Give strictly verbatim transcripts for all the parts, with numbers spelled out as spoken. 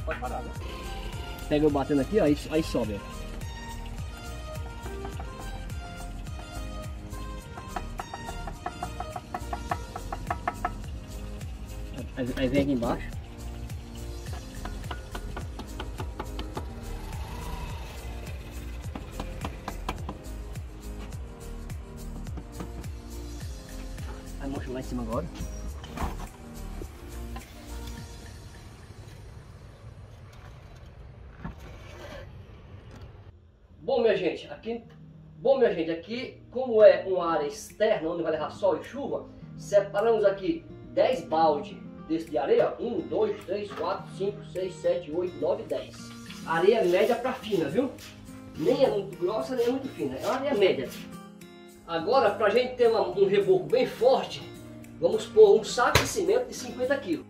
pode parar, né? Pega eu batendo aqui, ó, aí, aí sobe. Ó. Aí, aí vem aqui embaixo. Aí mostra lá em cima agora. Bom, minha gente, aqui, bom, minha gente, aqui, como é uma área externa, onde vai levar sol e chuva, separamos aqui dez baldes desse de areia, um, dois, três, quatro, cinco, seis, sete, oito, nove, dez. Areia média para fina, viu? Nem é muito grossa, nem é muito fina, é uma areia média. Agora, para a gente ter uma, um reboco bem forte, vamos pôr um saco de cimento de cinquenta quilos.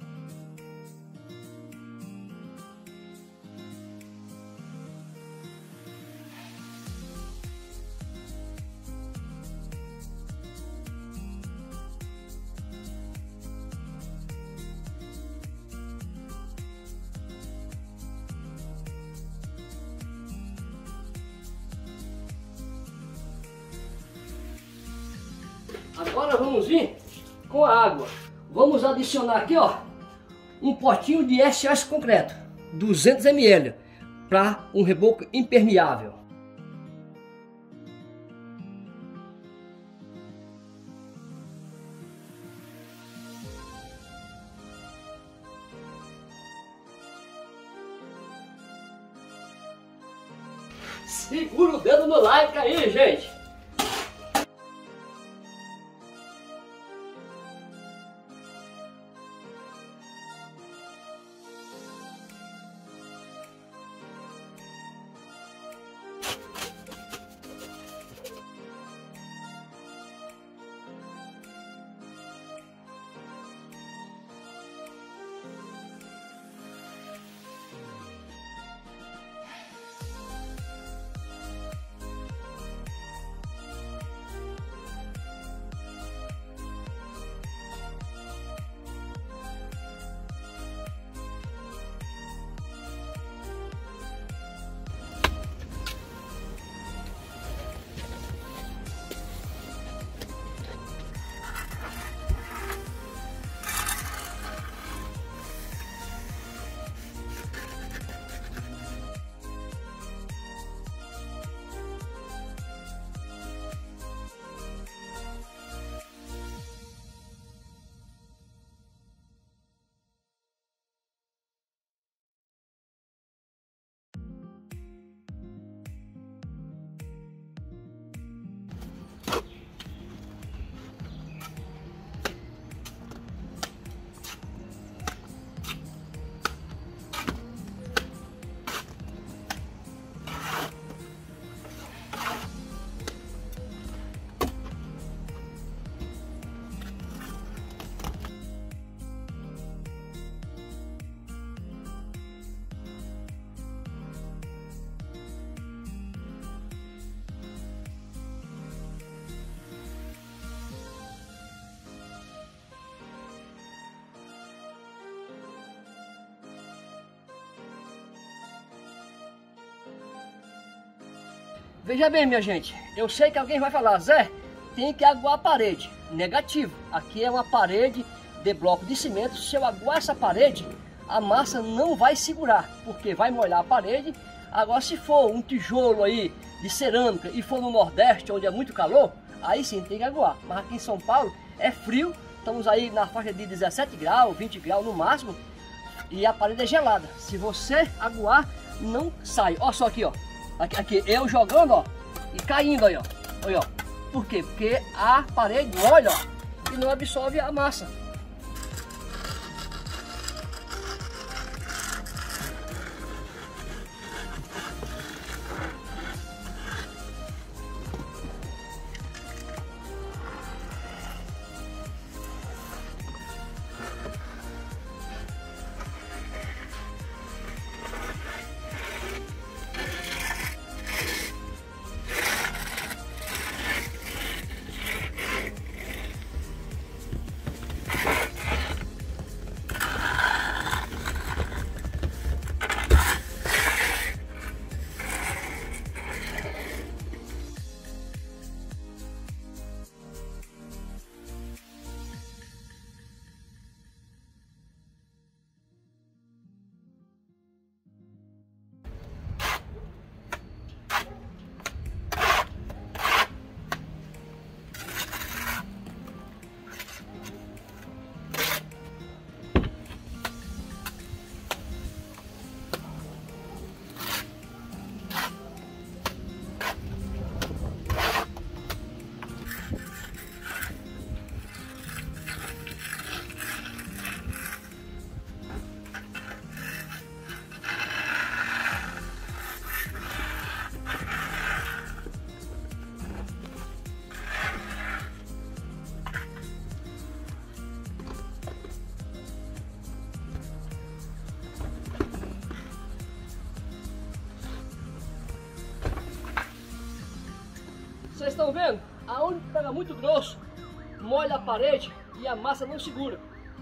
Agora vamos vir com a água. Vamos adicionar aqui, ó, um potinho de S O S concreto, duzentos mililitros, para um reboco impermeável. Segura o dedo no like aí, gente. Veja bem, minha gente, eu sei que alguém vai falar, Zé, tem que aguar a parede. Negativo, aqui é uma parede de bloco de cimento. Se eu aguar essa parede, a massa não vai segurar, porque vai molhar a parede. Agora, se for um tijolo aí de cerâmica e for no Nordeste, onde é muito calor, aí sim tem que aguar. Mas aqui em São Paulo é frio, estamos aí na faixa de dezessete graus, vinte graus no máximo, e a parede é gelada. Se você aguar, não sai. Olha só aqui, ó. Aqui, aqui eu jogando, ó, e caindo aí, ó. Olha, ó. Por quê? Porque a parede molha, ó, e não absorve a massa. Vocês estão vendo? Aonde pega muito grosso, molha a parede e a massa não segura.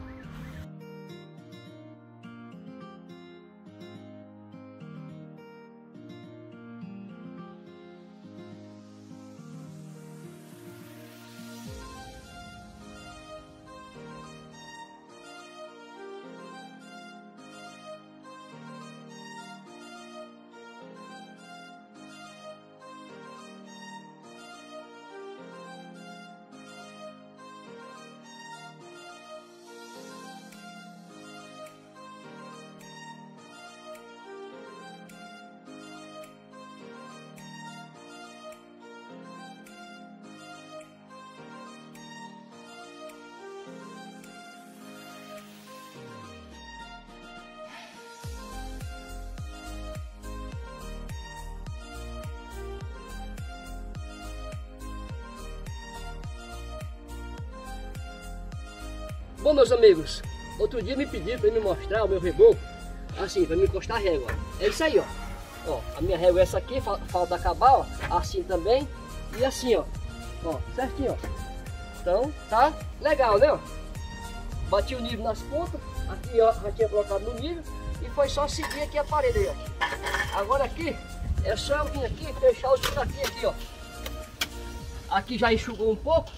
Bom, meus amigos, outro dia me pediram para me mostrar o meu reboco, assim, para me encostar a régua. É isso aí, ó. Ó, a minha régua é essa aqui, falta acabar, ó, assim também, e assim, ó, ó, certinho, ó. Então, tá legal, né, ó. Bati o nível nas pontas, aqui, ó, já tinha colocado no nível, e foi só seguir aqui a parede aí, ó. Agora aqui, é só eu vir aqui e fechar os buraquinhos aqui, ó. Aqui já enxugou um pouco.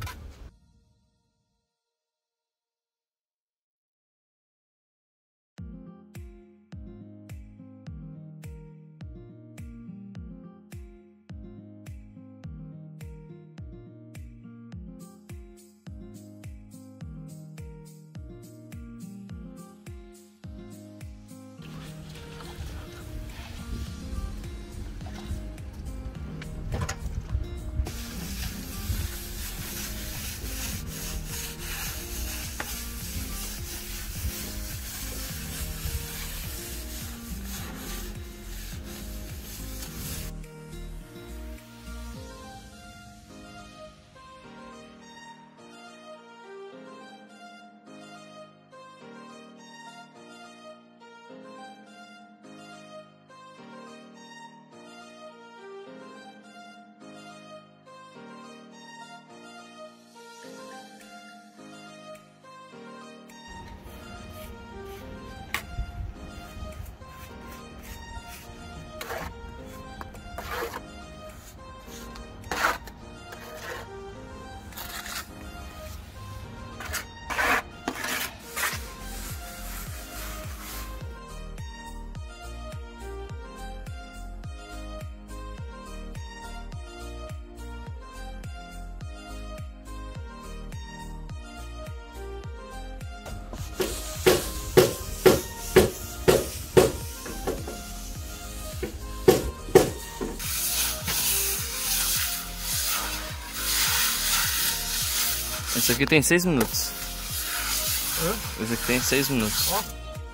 Esse aqui tem seis minutos. Hã? Esse aqui tem seis minutos. Ó.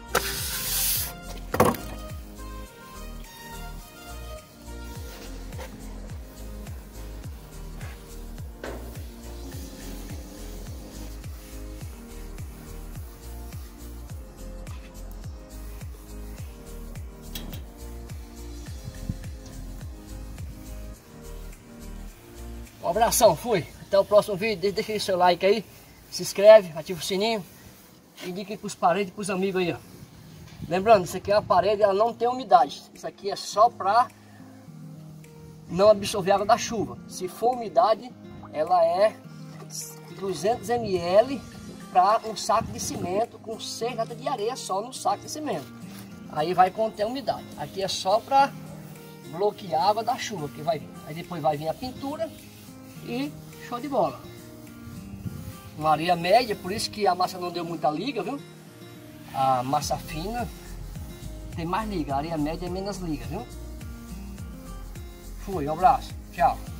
Um abração, fui. Até o próximo vídeo. Deixa aí seu like aí. Se inscreve, ativa o sininho. Indique para os parentes e para os amigos aí, ó. Lembrando, isso aqui é uma parede, ela não tem umidade. Isso aqui é só para não absorver água da chuva. Se for umidade, ela é duzentos mililitros para um saco de cimento com seis latas de areia só no saco de cimento. Aí vai conter umidade. Aqui é só para bloquear a água da chuva que vai vir. Aí depois vai vir a pintura e show de bola. Uma areia média, por isso que a massa não deu muita liga, viu? A massa fina tem mais liga, a areia média é menos liga, viu? Fui, um abraço, tchau.